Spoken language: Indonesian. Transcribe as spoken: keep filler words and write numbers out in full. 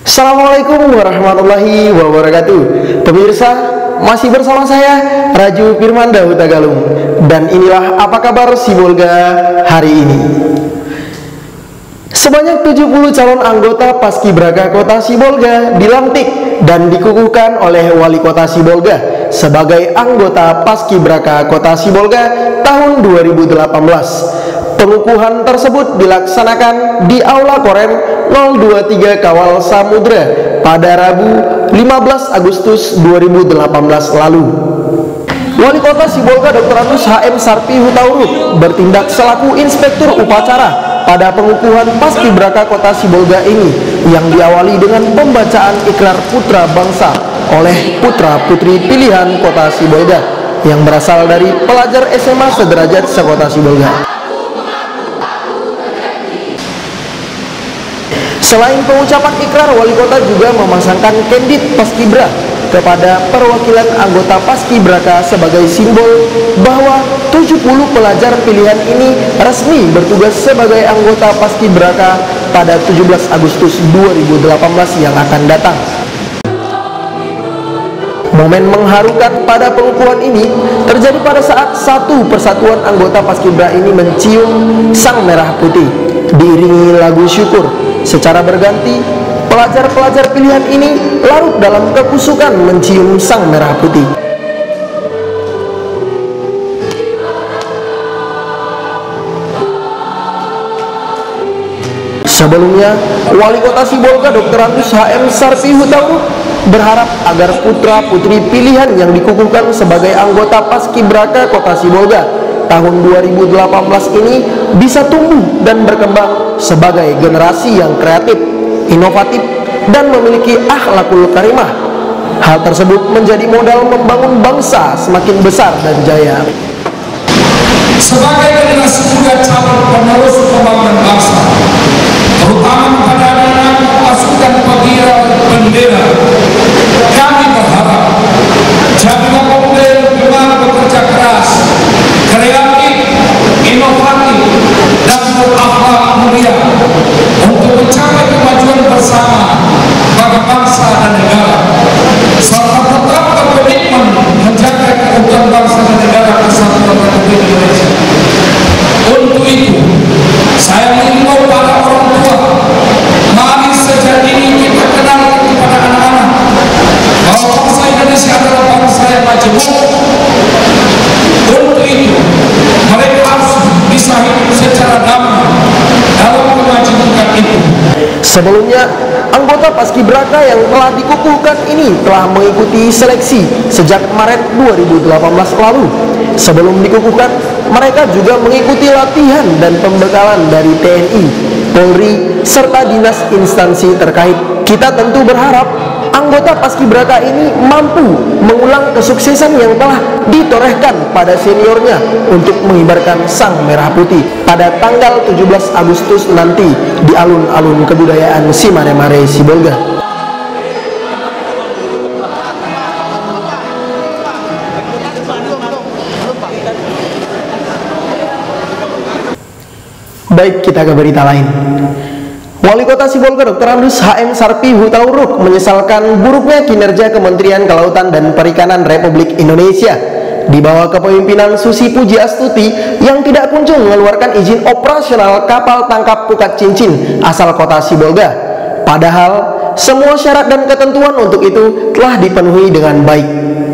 Assalamualaikum warahmatullahi wabarakatuh. Pemirsa, masih bersama saya Raju Firmanda Huta Galung. Dan inilah apa kabar Sibolga hari ini. Sebanyak tujuh puluh calon anggota Paskibraka Kota Sibolga dilantik dan dikukuhkan oleh Wali Kota Sibolga sebagai anggota Paskibraka Kota Sibolga tahun dua ribu delapan belas. Pengukuhan tersebut dilaksanakan di Aula Korem nol dua tiga Kawal Samudra pada Rabu lima belas Agustus dua ribu delapan belas lalu. Wali Kota Sibolga doktor Anus H M Sarpi Hutauruk bertindak selaku inspektur upacara pada pengukuhan Paskibraka Kota Sibolga ini yang diawali dengan pembacaan ikrar putra bangsa oleh putra-putri pilihan Kota Sibolga yang berasal dari pelajar S M A sederajat sekota Sibolga. Selain pengucapan ikrar, Wali Kota juga memasangkan kendit Paskibra kepada perwakilan anggota Paskibraka sebagai simbol bahwa tujuh puluh pelajar pilihan ini resmi bertugas sebagai anggota Paskibraka pada tujuh belas Agustus dua ribu delapan belas yang akan datang. Momen mengharukan pada pengukuhan ini terjadi pada saat satu persatuan anggota Paskibra ini mencium sang merah putih diiringi lagu syukur. Secara berganti, pelajar-pelajar pilihan ini larut dalam kekusukan mencium sang merah putih. Sebelumnya, Wali Kota Sibolga doktor Anus H M Sarpi Hutauruk berharap agar putra-putri pilihan yang dikukuhkan sebagai anggota Paskibraka Kota Sibolga tahun dua ribu delapan belas ini bisa tumbuh dan berkembang sebagai generasi yang kreatif, inovatif, dan memiliki akhlakul karimah. Hal tersebut menjadi modal membangun bangsa semakin besar dan jaya. Sebagai generasi muda calon penerus pembangunan bangsa, terutama pada anak-anak pasukan Pagira Bendera, kami berharap jadilah pemuda yang gemar bekerja keras, kreatif, inovatif, dan berakhlak mulia untuk mencapai kemajuan bersama bagi bangsa dan negara, serta tetap berkomitmen menjaga keutuhan bangsa dan negara kesatuan Republik Indonesia. Untuk itu, saya mengimbau para orang tua, mari sejak ini kita kenalkan kepada anak-anak bahwa bangsa Indonesia adalah bangsa yang majemuk. Untuk itu, mereka harus bisa hidup secara damai dalam kemajuan itu. Sebelumnya, anggota Paskibraka yang telah dikukuhkan ini telah mengikuti seleksi sejak Maret dua ribu delapan belas lalu. Sebelum dikukuhkan, mereka juga mengikuti latihan dan pembekalan dari T N I, Polri, serta dinas instansi terkait. Kita tentu berharap anggota Paskibraka ini mampu mengulang kesuksesan yang telah ditorehkan pada seniornya untuk mengibarkan sang merah putih pada tanggal tujuh belas Agustus nanti di alun-alun kebudayaan Simaremare Sibolga. Baik, kita ke berita lain. Wali Kota Sibolga doktor Anus H M Sarpi Hutauruk menyesalkan buruknya kinerja Kementerian Kelautan dan Perikanan Republik Indonesia di bawah kepemimpinan Susi Pujiastuti yang tidak kunjung mengeluarkan izin operasional kapal tangkap pukat cincin asal Kota Sibolga. Padahal semua syarat dan ketentuan untuk itu telah dipenuhi dengan baik.